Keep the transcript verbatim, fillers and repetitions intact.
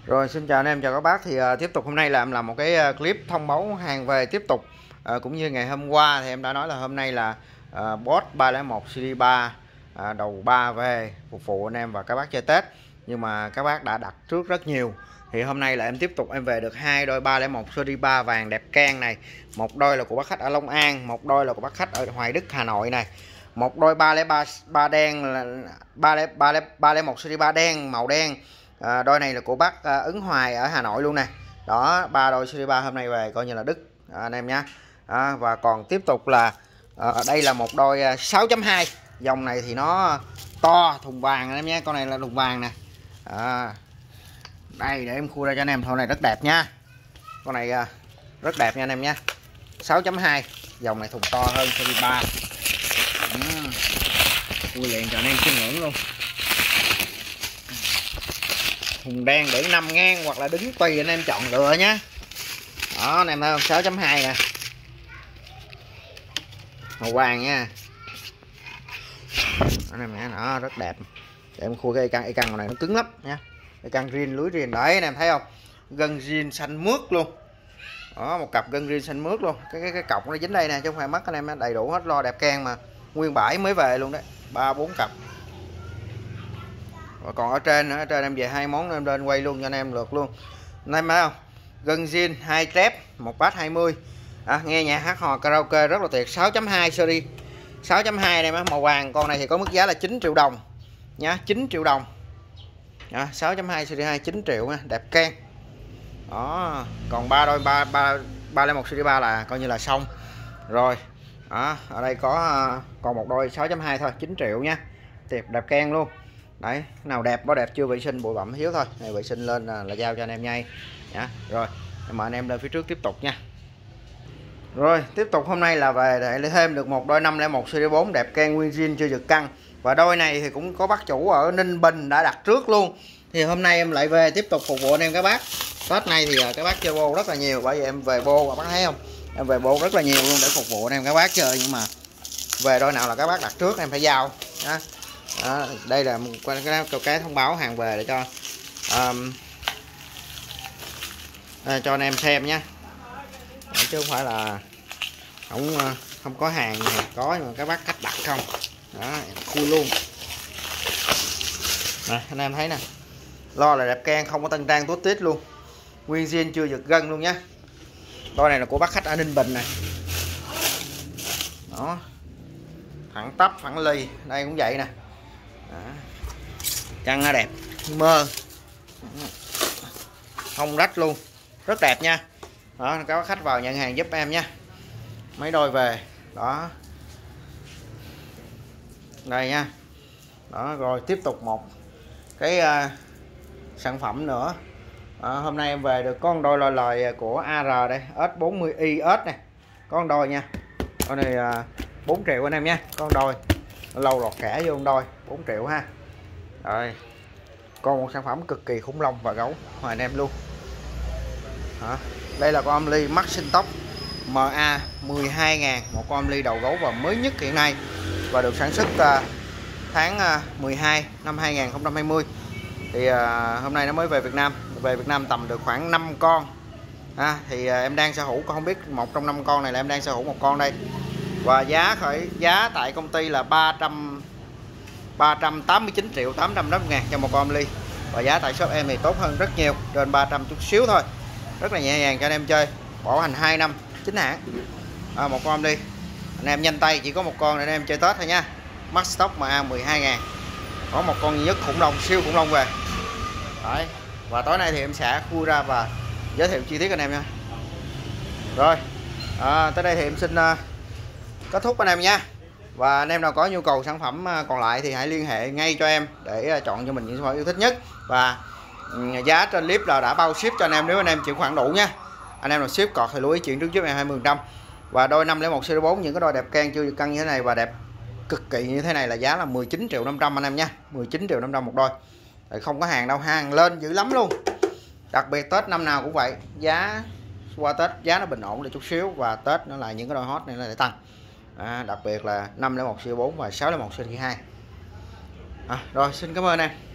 Rồi xin chào anh em, chào các bác. Thì uh, tiếp tục hôm nay là em làm một cái uh, clip thông báo hàng về tiếp tục. uh, Cũng như ngày hôm qua thì em đã nói là hôm nay là uh, Boss ba không một series ba uh, đầu ba về phục vụ anh em và các bác chơi Tết. Nhưng mà các bác đã đặt trước rất nhiều. Thì hôm nay là em tiếp tục em về được hai đôi ba không một series ba vàng đẹp can này. Một đôi là của bác khách ở Long An, một đôi là của bác khách ở Hoài Đức, Hà Nội này. Một đôi ba không ba ba đen là ba không một series ba đen màu đen. À, đôi này là của bác à, Ứng Hoài ở Hà Nội luôn nè. Đó, ba đôi series ba hôm nay về coi như là đứt à, anh em nhé. À, và còn tiếp tục là à, đây là một đôi à, sáu chấm hai. Dòng này thì nó to, thùng vàng anh em nhé. Con này là thùng vàng nè. À, đây để em khui ra cho anh em. Con này rất đẹp nha. Con này à, rất đẹp nha anh em nhé. sáu chấm hai. Dòng này thùng to hơn series ba. Ừ. Khui liền cho anh em chiêm ngưỡng luôn. Thùng đen để nằm ngang hoặc là đứng tùy anh em chọn lựa nhé. Đó anh em thấy không, sáu chấm hai nè, màu vàng nha anh em thấy nó rất đẹp. Để em khui cái căn cây căn này nó cứng lắm nha, cái căn rin lưới rin đấy anh em thấy không, gân rin xanh mướt luôn. Đó, một cặp gân rin xanh mướt luôn. Cái cái, cái cọc nó dính đây nè chứ không phải mất anh em, đầy đủ hết lo đẹp can mà nguyên bãi mới về luôn đấy, ba bốn cặp. Và còn ở trên nữa, ở trên em về hai món em lên quay luôn cho anh em lượt luôn. Anh em thấy không, gân zin hai trép một bát hai mươi. À, nghe nhạc hát hò karaoke rất là tuyệt. Sáu chấm hai series sáu chấm hai này màu vàng. Con này thì có mức giá là chín triệu đồng nhá, chín triệu đồng. À, sáu chấm hai series hai chín triệu nha, đẹp can. Đó, còn ba đôi ba ba ba lên một series ba là coi như là xong rồi. Đó, ở đây có còn một đôi sáu chấm hai thôi, chín triệu nha. Đẹp đẹp can luôn. Đấy, nào đẹp có đẹp chưa vệ sinh bụi bặm thiếu thôi. Này vệ sinh lên là, là giao cho anh em ngay nhá. Rồi, mời anh em lên phía trước tiếp tục nha. Rồi, tiếp tục hôm nay là về để thêm được một đôi năm không một series bốn đẹp can nguyên zin chưa giật căng. Và đôi này thì cũng có bác chủ ở Ninh Bình đã đặt trước luôn. Thì hôm nay em lại về tiếp tục phục vụ anh em các bác. Tết này thì các bác chơi bô rất là nhiều, bởi vì em về bô các bác thấy không? Em về bô rất là nhiều luôn để phục vụ anh em các bác chơi, nhưng mà về đôi nào là các bác đặt trước em phải giao nha. Đó, đây là một cái, cái, cái thông báo hàng về để cho um, à, cho anh em xem nhé, chứ không phải là không không có hàng này, có nhưng mà các bác cách đặt không. Đó, khui luôn nè, anh em thấy nè, lo là đẹp can, không có tân trang tốt tít luôn, nguyên zin chưa giật gân luôn nhé. Đôi này là của bác khách ở Ninh Bình này. Đó, thẳng tắp thẳng ly, đây cũng vậy nè. Đó, chân nó đẹp mơ, không rách luôn, rất đẹp nha. Đó, các bác khách vào nhận hàng giúp em nha, mấy đôi về. Đó, đây nha. Đó, rồi tiếp tục một cái uh, sản phẩm nữa. À, hôm nay em về được con đôi loài lời của a rờ đây, S bốn mươi i S này, con đôi nha. Con này uh, bốn triệu anh em nha, con đôi lâu lọt kẻ vô con đôi bốn triệu ha. Rồi, còn một sản phẩm cực kỳ khủng long và gấu mời anh em luôn. Đó, đây là con âm ly mắt sinh tóc M A mười hai ngàn, một con âm ly đầu gấu và mới nhất hiện nay và được sản xuất uh, tháng uh, mười hai năm hai nghìn không trăm hai mươi. Thì uh, hôm nay nó mới về Việt Nam, về Việt Nam tầm được khoảng năm con. À, thì uh, em đang sở hữu, không biết một trong năm con này là em đang sở hữu một con đây. Và giá khởi giá tại công ty là ba trăm tám mươi chín triệu tám trăm năm mươi ngàn cho một con âm ly. Và giá tại shop em thì tốt hơn rất nhiều, trên ba trăm chút xíu thôi. Rất là nhẹ nhàng cho anh em chơi, bảo hành hai năm chính hãng. À, một con âm ly anh em nhanh tay, chỉ có một con để anh em chơi Tết thôi nha. Max stock M A mười hai ngàn. Có một con duy nhất khủng long, siêu khủng long về. Đấy. Và tối nay thì em sẽ khui ra và giới thiệu chi tiết anh em nha. Rồi, à, tới đây thì em xin uh, kết thúc anh em nha. Và anh em nào có nhu cầu sản phẩm còn lại thì hãy liên hệ ngay cho em để chọn cho mình những sản phẩm yêu thích nhất. Và giá trên clip là đã bao ship cho anh em nếu anh em chịu khoản đủ nha. Anh em nào ship cọt thì lưu ý chuyển trước giúp em hai mươi phần trăm. Và đôi năm không một series bốn những cái đôi đẹp can chưa cân như thế này và đẹp cực kỳ như thế này là giá là mười chín triệu năm trăm anh em nha, mười chín triệu năm trăm một đôi. Tại không có hàng đâu, hàng lên dữ lắm luôn. Đặc biệt Tết năm nào cũng vậy, giá qua Tết giá nó bình ổn được chút xíu và Tết nó lại những cái đôi hot này lại tăng. À, đặc biệt là năm không một series bốn và sáu không một series hai. À, rồi xin cảm ơn em.